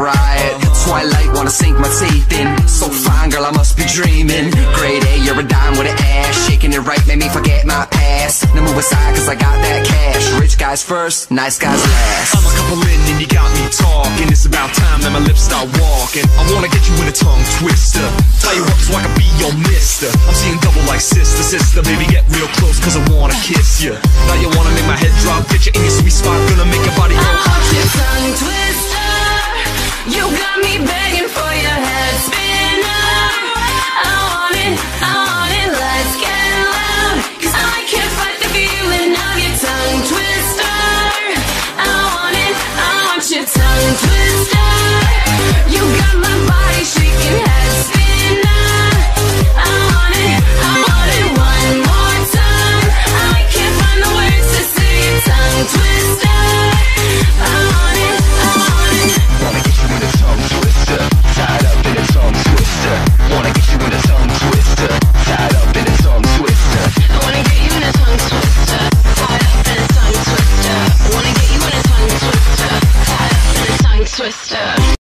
riot. Twilight, wanna sink my teeth in. So fine, girl, I must be dreaming. Grade A, you're a dime with an ass. Shaking it right, made me forget my past. Now move aside, cause I got that cash. Rich guys first, nice guys last. I'm a couple in and you got me talking. It's about time that my lips start walking. I wanna get you in a tongue twister. Tie you up so I can be your mister. I'm seeing double like sister, sister. Baby, get real close cause I wanna kiss you. Now you wanna make my head drop, get you in your sweet spot. Gonna make your body go. I'm a tongue twister. You got me begging for your head spinner. I want it, let's get loud. Cause I can't fight the feeling of your tongue twister. I want your tongue twister. You got my body shaking, head spinner. I want it one more time. I can't find the words to say your tongue twister. I want it. Wanna get you in a tongue twister, tied up in a tongue twister. Wanna get you in a tongue twister, tied up in a tongue twister. I wanna get you in a tongue twister, tied up in a tongue twister. I wanna get you in a tongue twister, tied up in a tongue twister.